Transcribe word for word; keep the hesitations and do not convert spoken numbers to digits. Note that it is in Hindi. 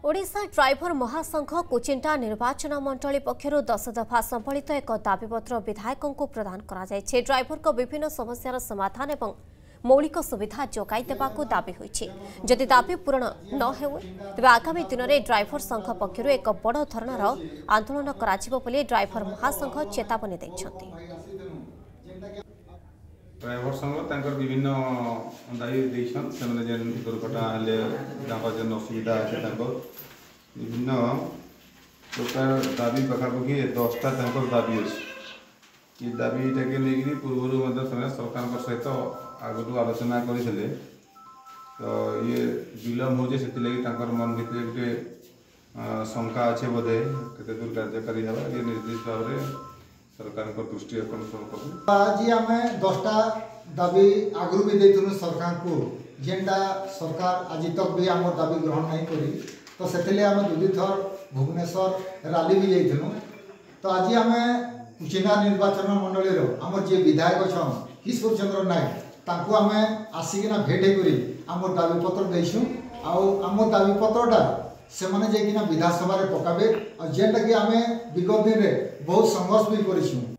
ओडिशा ड्राइवर महासंघ कुचिंटा निर्वाचन मंडली पक्षर दस दफा संबलित एक दाबीपत्र विधायकों को प्रदान करा जायछि। ड्राइवर को विभिन्न समस्यार समाधान एवं मौलिक सुविधा जोगाई देबाकू दाबी होइछि। जदि दाबी पूरण न हेउ तेबे आगामी दिन में ड्राइवर संघ पक्षर एक बड़ धरणर आंदोलन कराजिबो बोली ड्राइवर महासंघ चेतावनी दैछथि। ड्राइवर संघ तांकर विभिन्न दायी देछन सेमने जेन दुर्घटना हले तांकर जेन असुविधा আছে तांकर विभिन्न प्रकार दाबी पाखापाखि दसटा तांकर दाबी अछि। ये दाबी टाके लेकिन पूर्व मध्य समय सरकार सहित आगु आलोचना करथिले तो ये विलम्ब हो जे सेति लागि तांकर मन भितर गुटे शंका अच्छे बोधे केते दूर कार्यकारी हवा ये निर्दिष्ट भाव रे सरकार को दृष्टि आकर्षण करू। आज आमे दसटा दाबी आगु भी देथुनु सरकार को जेंडा सरकार आज तक भी आम दाबी ग्रहण नहीं करी तो सेतिले आमे दुदी थर भुवनेश्वर रैली भी जाइथुनु। तो आज आमे कुचिंटा निर्वाचन मंडली रो हमर जे विधायक छन ईश्वर चंद्र नायक तांको आमे आसिकिना भेट करी आम दाबी पत्र देइछु आ आम दाबी पत्रटा से माने जे किना विधानसभा रे पकाबे जेंटा कि आमे विगत दिन रे बहुत संघर्ष भी करिछु।